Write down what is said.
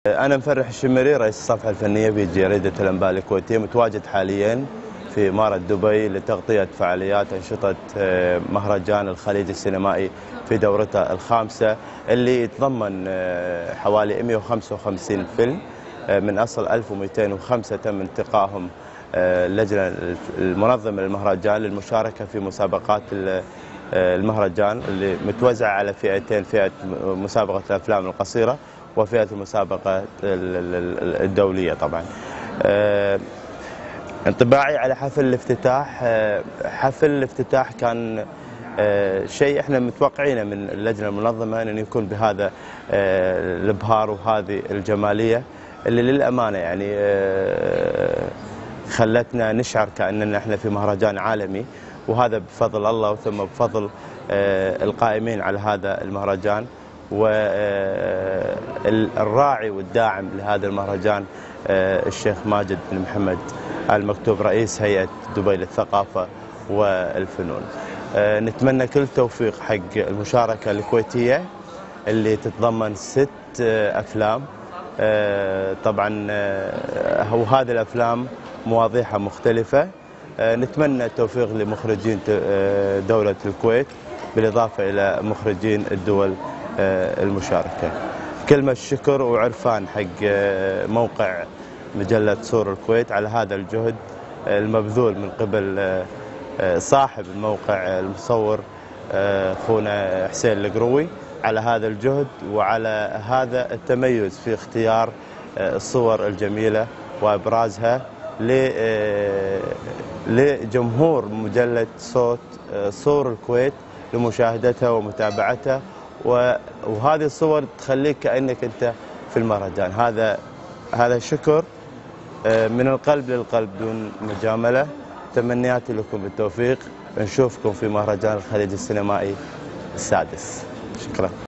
أنا مفرح الشمري رئيس الصفحة الفنية بجريدة الأنباء الكويتية، متواجد حاليا في إمارة دبي لتغطية فعاليات أنشطة مهرجان الخليج السينمائي في دورته الخامسة، اللي يتضمن حوالي 155 فيلم من أصل 1205 تم انتقائهم اللجنة المنظمة للمهرجان للمشاركة في مسابقات المهرجان اللي متوزعة على فئتين، فئة مسابقة الأفلام القصيرة وفئة المسابقة الدولية. طبعا انطباعي على حفل الافتتاح، حفل الافتتاح كان شيء احنا متوقعينه من اللجنة المنظمة أن يكون بهذا الابهار وهذه الجمالية اللي للأمانة يعني خلتنا نشعر كأننا احنا في مهرجان عالمي، وهذا بفضل الله وثم بفضل القائمين على هذا المهرجان والراعي والداعم لهذا المهرجان الشيخ ماجد بن محمد آل مكتوم رئيس هيئة دبي للثقافة والفنون. نتمنى كل التوفيق حق المشاركة الكويتية اللي تتضمن 6 أفلام. طبعا وهذه الأفلام مواضيعها مختلفة. نتمنى التوفيق لمخرجين دولة الكويت بالإضافة إلى مخرجين الدول المشاركة. كلمة شكر وعرفان حق موقع مجلة صور الكويت على هذا الجهد المبذول من قبل صاحب الموقع المصور أخونا حسين القروي على هذا الجهد وعلى هذا التميز في اختيار الصور الجميلة وإبرازها لجمهور مجلة صور الكويت لمشاهدتها ومتابعتها، وهذه الصور تخليك كأنك أنت في المهرجان. هذا شكر من القلب للقلب دون مجاملة. تمنياتي لكم بالتوفيق، نشوفكم في مهرجان الخليج السينمائي السادس. شكرا.